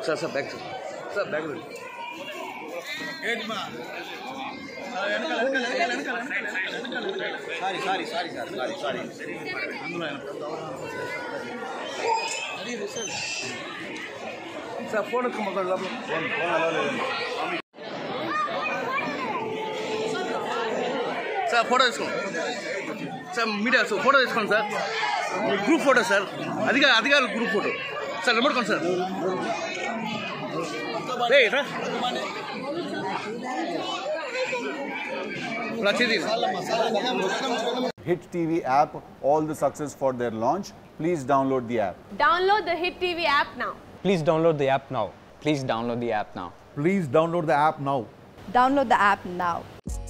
Sir back sir back sorry sir phone sir photo తీసుకోండి sir media sir photo తీసుకోండి sir group photo sir అధికారులు group photo sir నిలబడుకోండి sir Hit TV app, all the success for their launch. Please download the app. Download the Hit TV app now. Please download the app now. Please download the app now. Please download the app now. Download the app now.